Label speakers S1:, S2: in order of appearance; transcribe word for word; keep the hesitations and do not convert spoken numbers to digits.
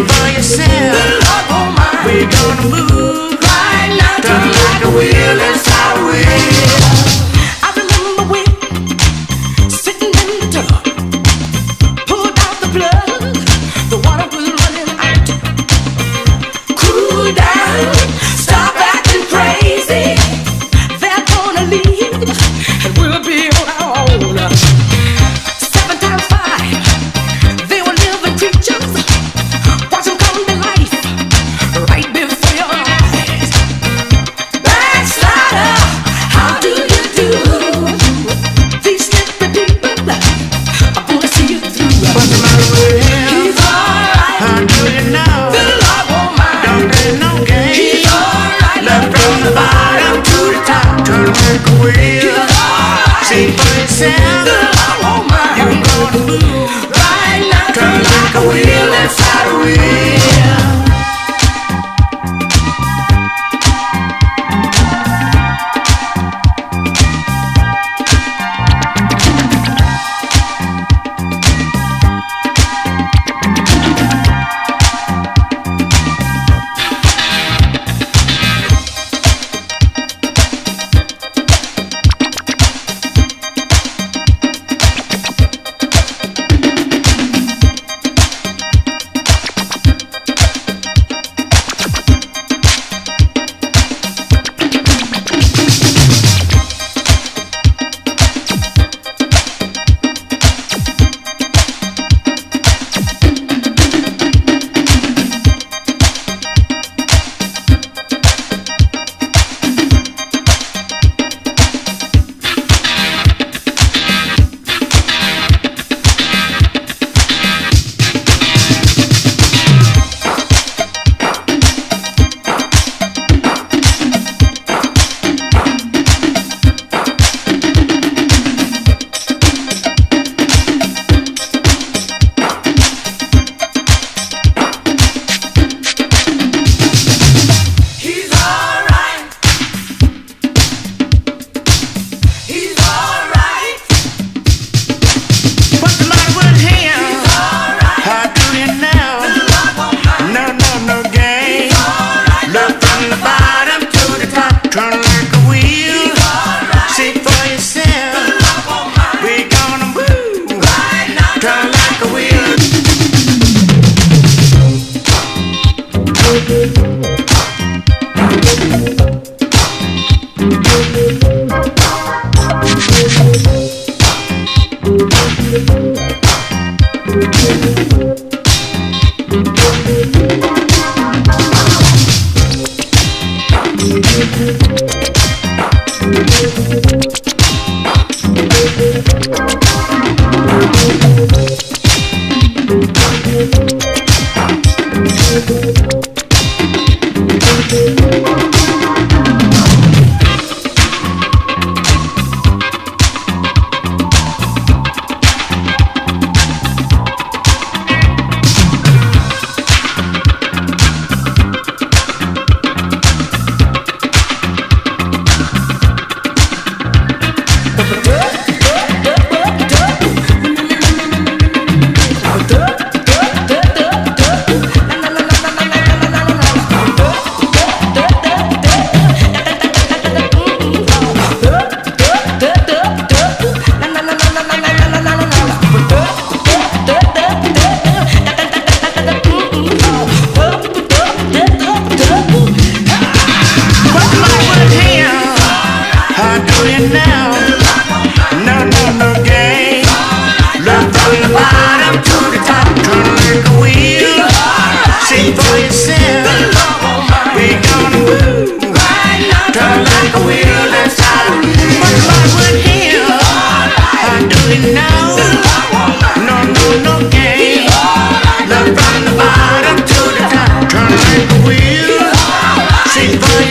S1: for yourself. The love on mine. We're gonna move right now. Turn like a wheel inside a wheel.
S2: I remember when sitting in the tub, pulled out the plug, the water was running out. Cool down, stop acting crazy. They're gonna leave, and we'll be on our own. Seven times five, they were living creatures. Watch them come to life right before your eyes. Backslider, how do you do? These slippery people are gonna see you through.
S1: What's the matter with him?
S2: He's alright.
S1: How do you know?
S2: The love won't mind.
S1: Don't play no game.
S2: He's alright.
S1: Left from the bottom to the top. Turn like a wheel.
S2: He's alright.
S1: See for yourself.
S2: The love won't mind.
S1: You're gonna move
S2: Right now,
S1: turn like a wheel inside a wheel.
S2: he's alright. He's alright.
S1: What's the matter with him?
S2: He's alright.
S1: How do you know?
S2: The love won't mind.
S1: No, no, no game.
S2: He's alright.
S1: Look from the bottom to the top. Turn like a wheel.
S2: He's alright.
S1: See for yourself.
S2: The love won't mind.
S1: We're gonna move
S2: Right now,
S1: turn like a wheel. See